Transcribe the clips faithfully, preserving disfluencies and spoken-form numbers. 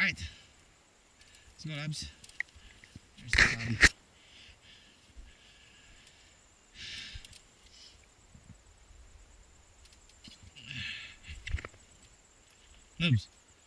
Alright. Let's go, Labs. There's the body. Labs.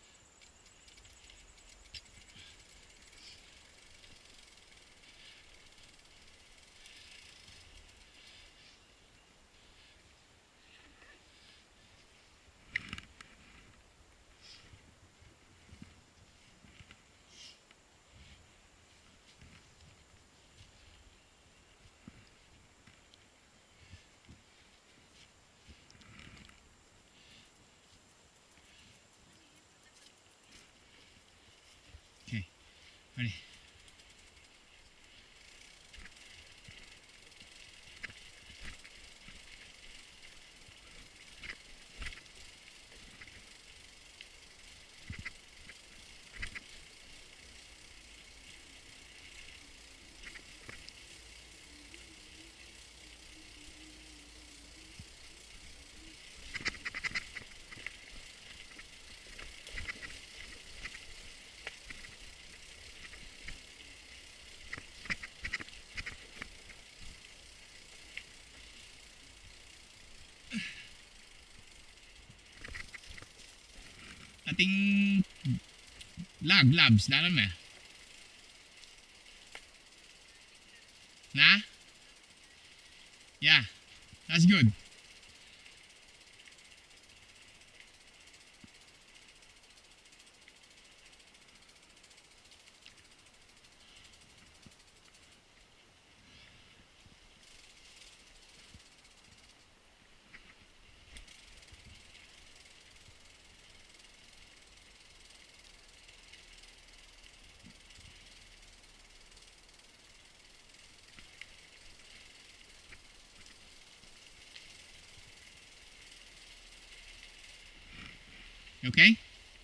Okay, ready. Ating lab, labs, dalam eh. Nah? Yeah, that's good. Okay?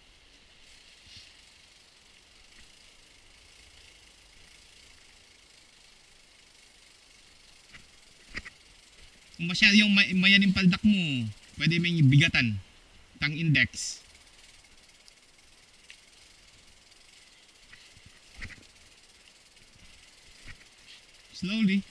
Kung masyado yung may, mayan yung paldak mo, pwede may bigatan. Tang index. Slowly.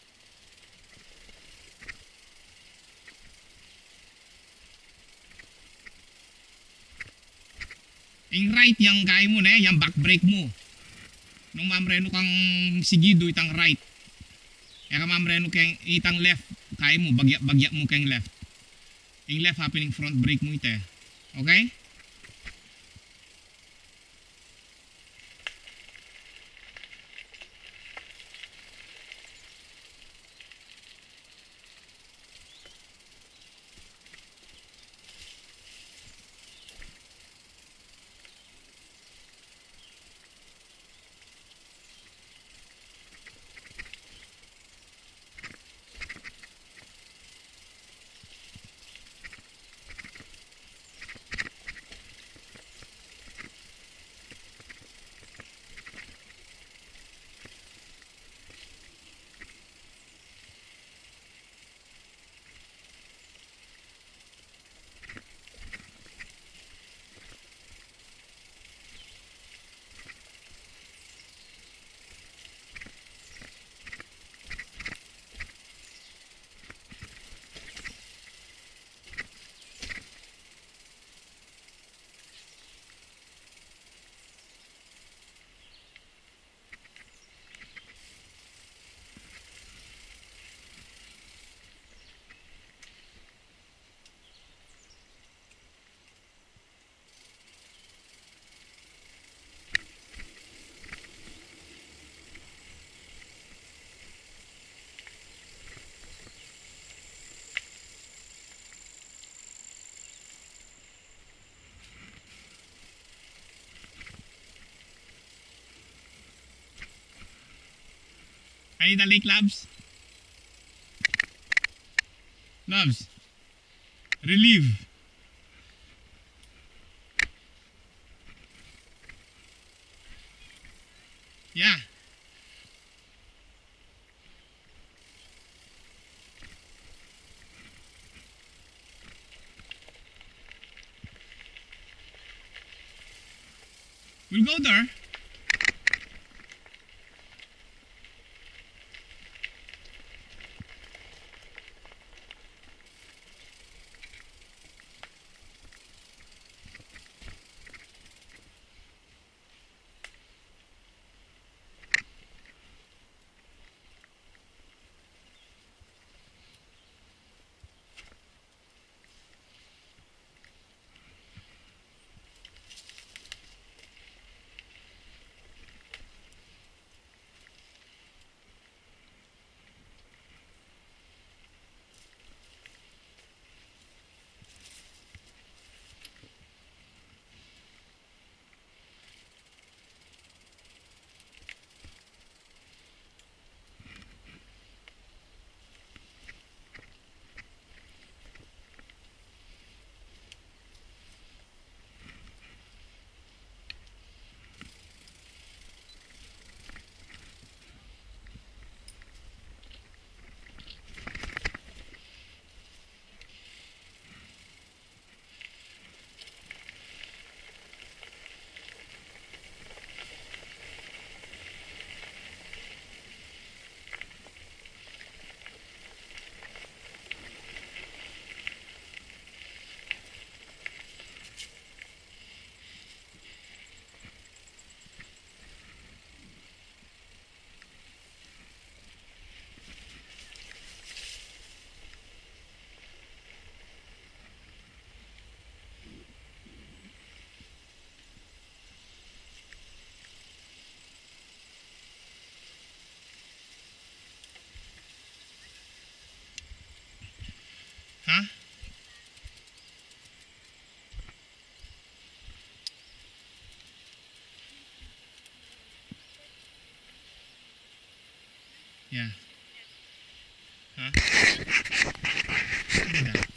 Yung right yang kaya mo na eh, yung back brake mo. Nung mamreno kang sigido itang right. Kaya ka mamreno kang itang left, kaya mo, bagya, bagya mo kang left. Yung left happening front brake mo ite. Okay? Ay na lake, Labs? Labs. Relieve. Yeah. We'll go there. Huh? Yeah. Huh? Look at that.